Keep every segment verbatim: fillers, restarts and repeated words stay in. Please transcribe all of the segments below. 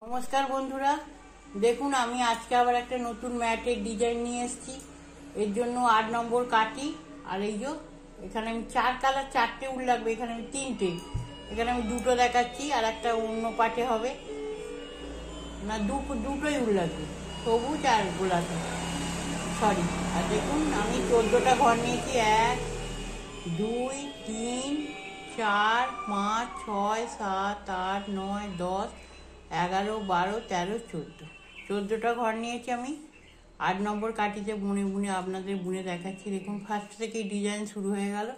নমস্কার বন্ধুরা, দেখুন আমি আজকে আবার একটা নতুন ম্যাটের ডিজাইন নিয়ে এসেছি। এর জন্য আট নম্বর কাটি, আর এই যে এখানে আমি চার কালার চারটে উল লাগবে, এখানে আমি তিনটে, এখানে আমি দুটো দেখাচ্ছি, আর একটা অন্য পাটে হবে না, দুটো দুটোই উল লাগবে, সবুজ আর গোলাপি, সরি। আর দেখুন আমি চোদ্দোটা ঘর নিয়েছি, এক দুই তিন চার পাঁচ ছয় সাত আট নয় দশ এগারো বারো তেরো চোদ্দো চোদ্দোটা ঘর নিয়েছি আমি। আট নম্বর কাটিতে বুনে বুনে আপনাদের বুনে দেখাচ্ছি। দেখুন ফার্স্ট থেকেই ডিজাইন শুরু হয়ে গেল।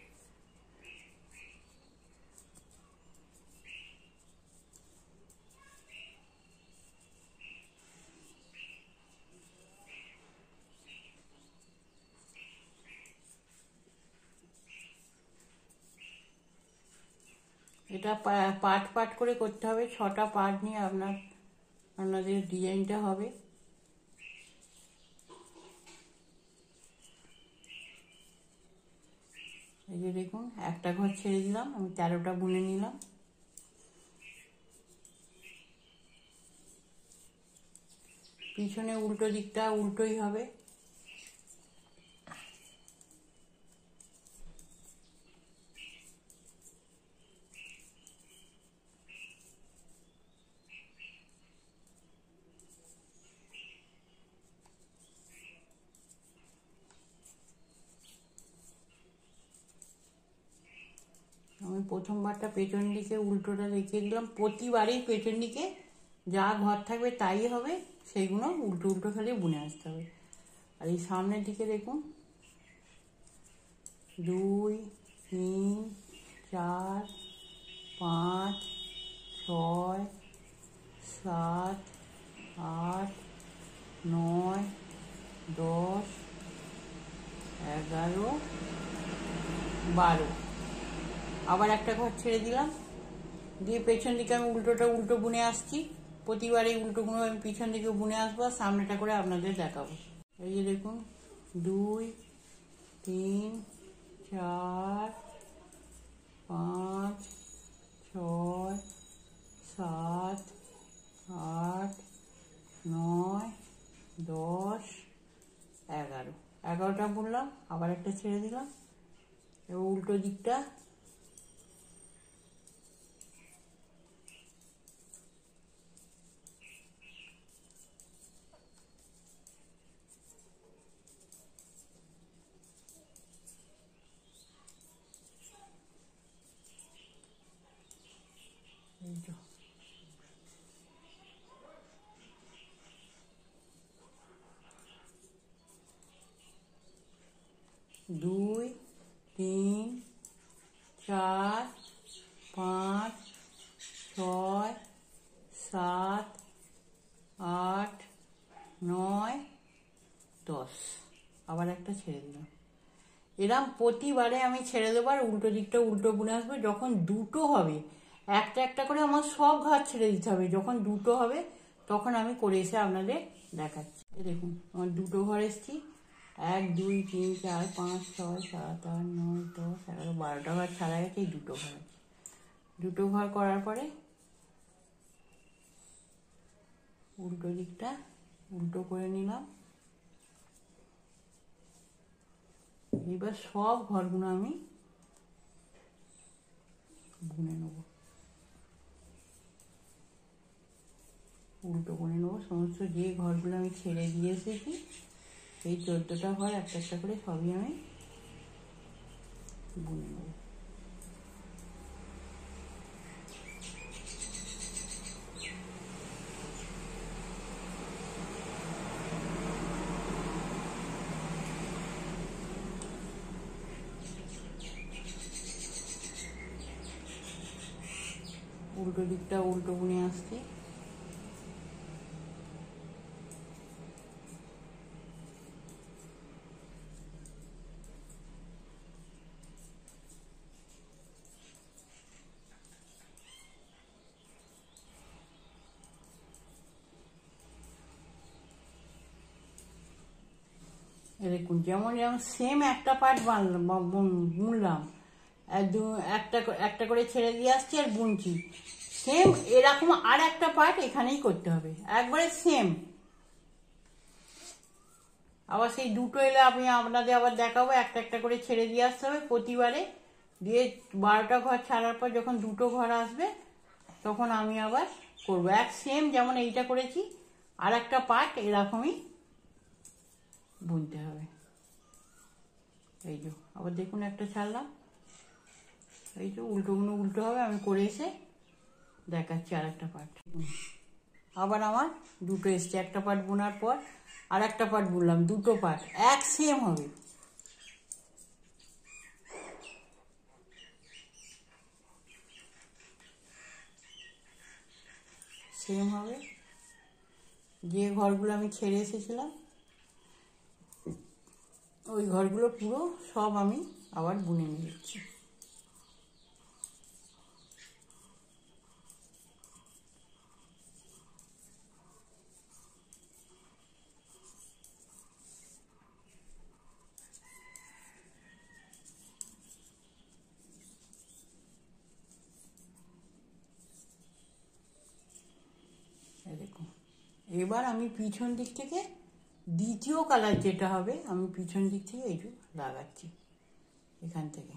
এটা পার্ট পার্ট করে করতে হবে, ছটা পার্ট নিয়ে আপনার আপনাদের ডিজাইনটা হবে। এই যে দেখুন একটা ঘর ছেড়ে দিলাম, আমি তেরোটা বুনে নিলাম। পিছনে উল্টো দিকটা উল্টোই হবে। আমি প্রথমবারটা পেছন দিকে উল্টোটা দেখিয়ে দিলাম। প্রতিবারই পেছন দিকে যা ঘর থাকবে তাই হবে, সেইগুলো উল্টো উল্টো খালি বুনে আসতে হবে। আর এই সামনের দিকে দেখুন দুই তিন চার পাঁচ ছয় সাত আট নয় দশ এগারো বারো আবার একটা ঘর ছেড়ে দিলাম, দিয়ে পেছন দিকে আমি উল্টোটা উল্টো বুনে আসছি। প্রতিবার এই উল্টোগুলো আমি পিছন দিকে বুনে আসবো, আর সামনেটা করে আপনাদের দেখাবো। এই যে দেখুন দুই তিন চার পাঁচ ছয় সাত আট নয় দশ এগারো এগারোটা বুনলাম, আবার একটা ছেড়ে দিলাম। এবার উল্টো দিকটা দুই তিন চার পাঁচ ছয় সাত আট নয় দশ আবার একটা ছেড়ে দিলাম। এরম প্রতিবারে আমি ছেড়ে দেবো, আর উল্টো দিকটা উল্টো বুনে আসবে। যখন দুটো হবে একটা একটা করে আমার সব ঘর ছেড়ে দিতে হবে। যখন দুটো হবে তখন আমি করে এসে আপনাদের দেখাচ্ছি। দেখুন আমার দুটো ঘর এসছি, এক দুই তিন চার পাঁচ ছয় সাত আট নয় দশ এগারো বারোটা ঘর ছাড়া গেছে, এই দুটো ঘর আছে। দুটো ঘর করার পরে উল্টো দিকটা উল্টো করে নিলাম। এবার সব ঘরগুলো আমি বুনে নেব, উল্টো করে নেবো। সমস্ত যে ঘরগুলো আমি ছেড়ে দিয়ে এসেছি এই চোদ্দোটা ঘর একটা একটা করে সবই আমি বুনে নেব। উল্টো দিকটা উল্টো বুনে আসছি। দেখুন যেমন যেমন সেম একটা পার্ট বানলাম বুনলাম, একটা একটা করে ছেড়ে দিয়ে আসছি আর বুনছি, সেম এরকম আর একটা পার্ট এখানেই করতে হবে, একবারে সেম। আবার সেই দুটো এলে আমি আপনাদের আবার দেখাবো, একটা একটা করে ছেড়ে দিয়ে আসতে হবে প্রতিবারে। দিয়ে বারোটা ঘর ছাড়ার পর যখন দুটো ঘর আসবে তখন আমি আবার করবো এক সেম, যেমন এইটা করেছি আর একটা পার্ট এরকমই বুনতে হবে। এই যে আবার দেখুন একটা ছাড়লাম, এই যে উল্টোগুলো উল্টো হবে, আমি করে এসে দেখাচ্ছি আর একটা পার্ট। আবার আমার দুটো এসছে, একটা পার্ট বোনার পর আর একটা পার্ট বুনলাম, দুটো পার্ট এক সেম হবে। সেম হবে। যে ঘরগুলো আমি ছেড়ে এসেছিলাম ওই ঘরগুলো পুরো সব আমি আবার বুনে নিচ্ছি। দেখুন এবার আমি পিছন দিক থেকে দ্বিতীয় কালার যেটা হবে আমি পিছন দিক থেকে এই লাগাচ্ছি এখান থেকে।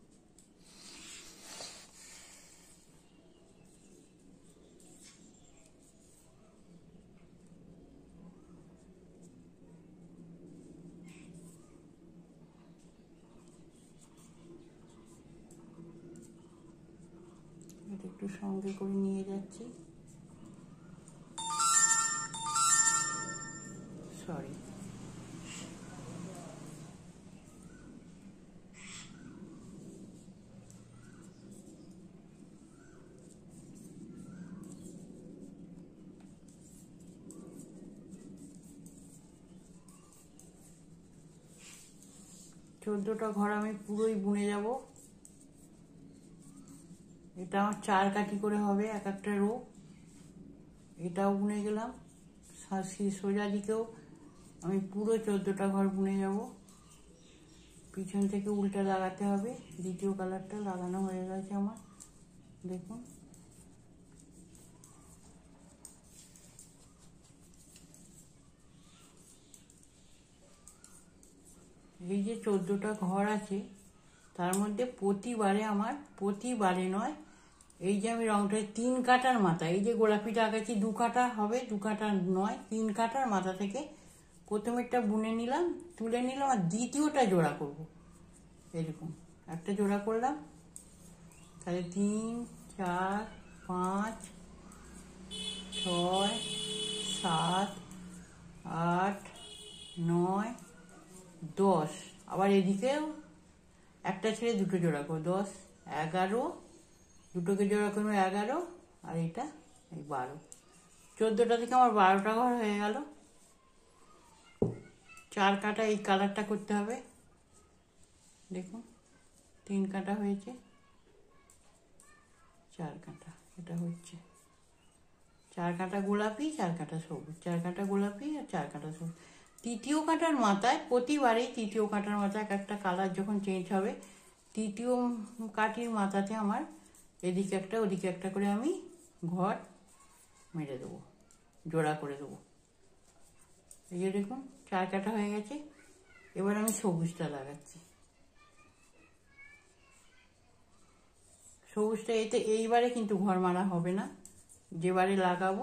এটা একটু সঙ্গে করে নিয়ে যাচ্ছি, সরি। চোদ্দটা ঘর আমি পুরোই বুনে যাব। এটা আমার চার কাঠি করে হবে এক একটা রো, এটাও বুনে গেলাম। সোজা দিকেও আমি পুরো চোদ্দটা ঘর বুনে যাব। পিছন থেকে উল্টা লাগাতে হবে। দ্বিতীয় কালারটা লাগানো হয়ে গেছে আমার, দেখুন। এই যে চোদ্দটা ঘর আছে তার মধ্যে প্রতিবারে আমার, প্রতিবারে নয়, এই যে আমি রংটা তিন কাটার মাথা, এই যে গোলাপিটা আঁকাচ্ছি দু কাটা হবে, দু কাটা নয় তিন কাটার মাথা থেকে প্রথমেরটা বুনে নিলাম, তুলে নিলাম, আর দ্বিতীয়টা জোড়া করব। এরকম একটা জোড়া করলাম, তাহলে তিন চার পাঁচ ছয় সাত আট নয় দশ, আবার এদিকেও একটা ছেড়ে দুটো জোড়া করবো, দশ এগারো, দুটোকে জোড়া করবো এগারো, আর এটা এই বারো। চোদ্দোটা থেকে আমার বারোটা ঘর হয়ে গেল। চার কাটা এই কালারটা করতে হবে, দেখুন তিন কাটা হয়েছে, চার কাটা এটা হচ্ছে, চার কাটা গোলাপি চার কাটা সবুজ, চার কাটা গোলাপি আর চার কাটা সবুজ। তৃতীয় কাটার মাথায় প্রতিবারেই তৃতীয় কাটার মাথায় এক একটা কালার যখন চেঞ্জ হবে, তৃতীয় কাঠির মাথাতে আমার এদিকে একটা ওদিকে একটা করে আমি ঘর মেরে দেবো, জোড়া করে দেবো। এই যে দেখুন চার কাটা হয়ে গেছে। এবার আমি সবুজটা লাগাচ্ছি। সবুজটা এতে এইবারে কিন্তু ঘর মারা হবে না, যেবারে লাগাবো।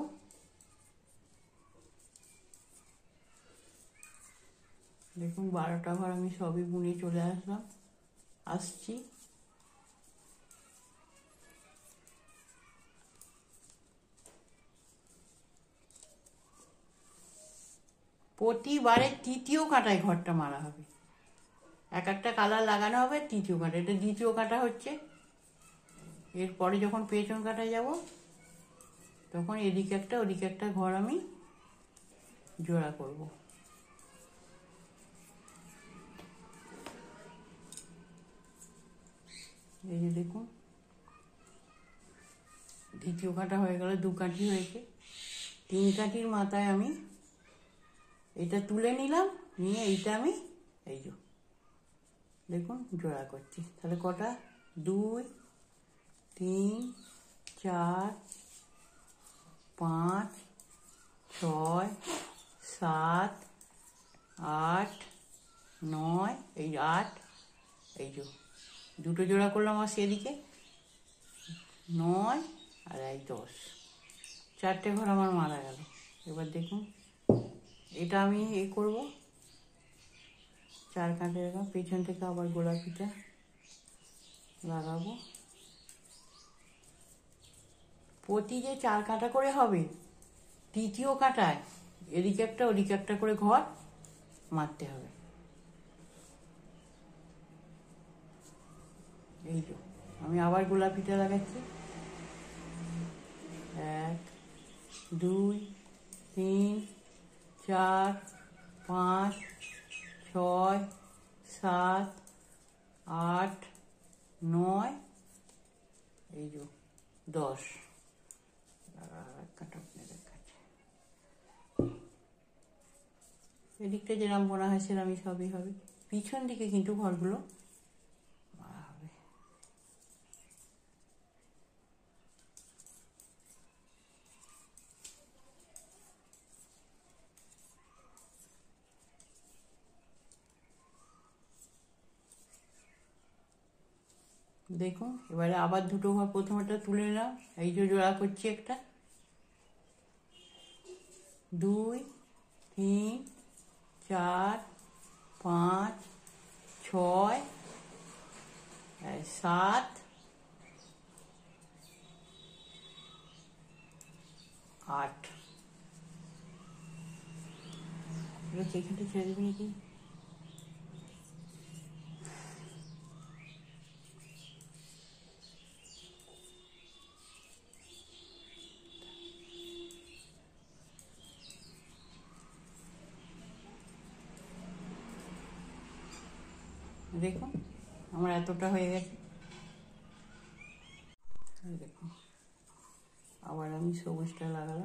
দেখুন বারোটা ঘর আমি সবই বুনে চলে আসলাম, আসছি। প্রতিবারে তৃতীয় কাটায় ঘরটা মারা হবে, এক একটা কালার লাগানো হবে, তৃতীয় কাটা, এটা দ্বিতীয় কাটা হচ্ছে। এরপরে যখন পেছন কাটায় যাব তখন এদিকে একটা ওদিকে একটা ঘর আমি জোড়া করব। এই যে দেখুন দ্বিতীয় কাটা হয়ে গেল, দু কাঠি হয়েছে। তিন কাঠির মাথায় আমি এটা তুলে নিলাম, নিয়ে এইটা আমি এই যে দেখুন জোড়া করছি। তাহলে কটা, দুই তিন চার পাঁচ, ছয়, সাত, আট, নয়, এই আট, এই যে দুটো জোড়া করলাম আর সেদিকে নয় আর এই দশ, চারটে ঘর আমার মারা গেল। এবার দেখুন এটা আমি এ করব, চার কাঁটে এরকম পেছন থেকে আবার গোলাপিটা লাগাবো। প্রতি যে চার কাঁটা করে হবে, তৃতীয় কাঁটায় এদিকে একটা ওদিকে একটা করে ঘর মারতে হবে। এই তো আমি আবার গোলাপিটা লাগাচ্ছি। এক, দুই, তিন, চার, পাঁচ, ছয়, সাত, আট, নয়, এই যে দশ। এদিকটা যেরকম বোনা হয় সেরকমই সবই হবে, পিছন দিকে কিন্তু ঘরগুলো মারা হবে। দেখুন এবারে আবার দুটো ঘর প্রথমটা তুলে নিলাম, এই যে জোড়া করছি একটা, দুই, তিন, চার, পাঁচ, ছয়, সাত, আট। এখানটা ছেড়ে দেবেন কি? দেখুন আমার এতটা হয়ে গেছে। দেখুন আবার আমি সবুজটা লাগালাম।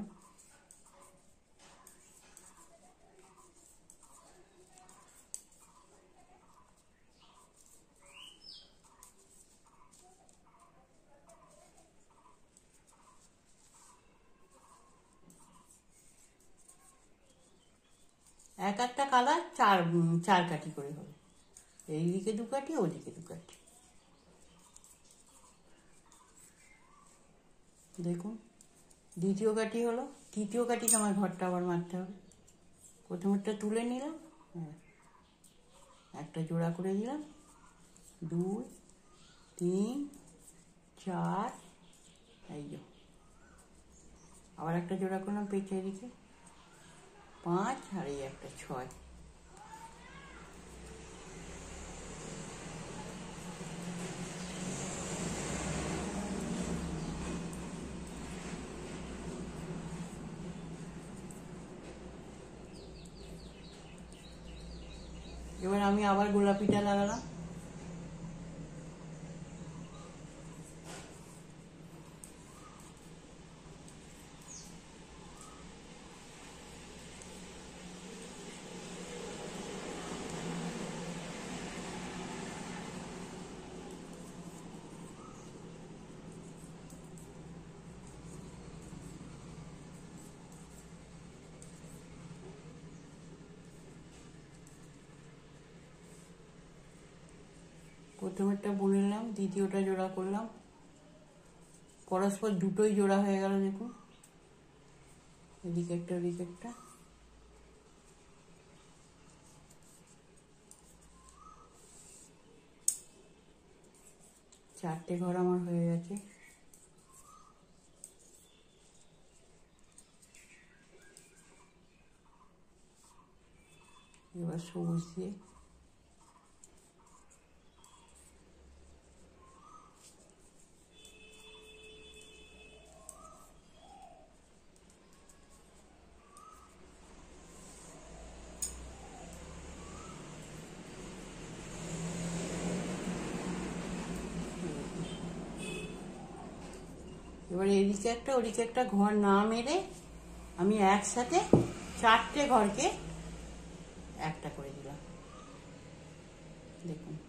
এক একটা কালার চার চার কাঠি করে হবে, এইদিকে দু কাঠি ওদিকে দু কাঠি। দেখুন দ্বিতীয় কাঠি হলো, তৃতীয় কাঠিতে আমার ঘরটা আবার মারতে হবে। প্রথমেরটা তুলে নিলাম, হ্যাঁ একটা জোড়া করে দিলাম, দুই, তিন, চার, এই যে আবার একটা জোড়া করলাম পেঁচে দিকে, পাঁচ আর এই একটা ছয়। এবার আমি আবার গোলাপিটা লাগালাম। প্রথমেরটা বুনে নিলাম, দ্বিতীয়টা জোড়া করলাম, পরস্পর দুটোই জোড়া হয়ে গেল। দেখুন এদিকে একটা ওদিকে একটা, চারটে ঘর আমার হয়ে গেছে। এবার সবুজ দিয়ে এবার এদিকে একটা ওদিকে একটা ঘর না মেরে আমি একসাথে চারটে ঘরকে একটা করে দিলাম। দেখুন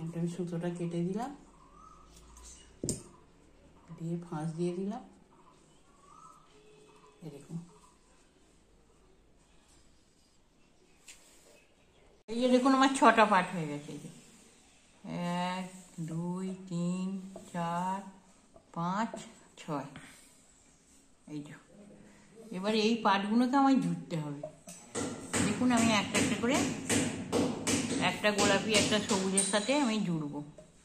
এটা আমি সুতোটা কেটে দিলাম, দিয়ে ফাঁস দিয়ে দিলাম। এরকম এই যে দেখুন আমার ছটা পার্ট হয়ে গেছে। এই যে এক দুই তিন চার পাঁচ ছয়। এই যে এবার এই পার্টগুলোকে আমায় জুড়তে হবে। দেখুন আমি একটা একটা করে, একটা গোলাপি একটা সবুজের সাথে আমি জুড়বো।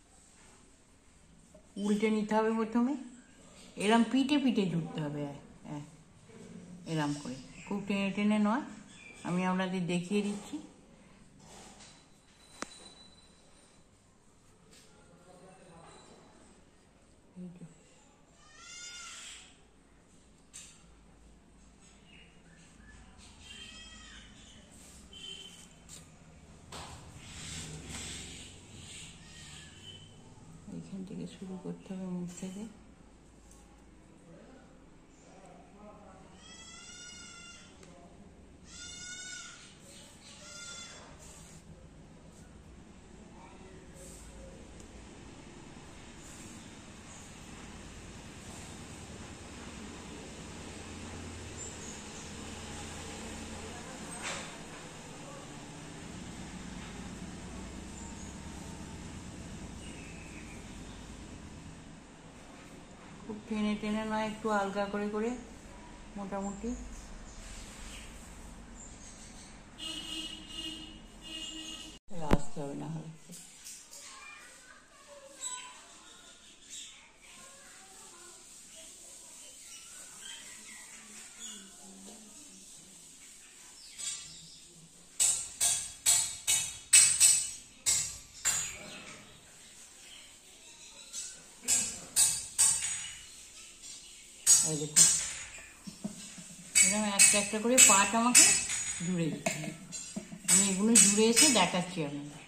উল্টে নিতে হবে প্রথমে, এরম পিঠে পিঠে জুড়তে হবে, এরম করে, খুব টেনে টেনে নয়। আমি আপনাদের দেখিয়ে দিচ্ছি। এইখান থেকে শুরু করতে হবে, মুখ থেকে। খুব টেনে টেনে নয়, একটু আলগা করে করে, মোটামুটি। আসতে হবে না হলে। এই দেখুন এরকম একটা একটা করে পার্ট আমাকে জুড়ে দিতে হবে। আমি এগুলো জুড়ে এসে দেখাচ্ছি আপনাকে।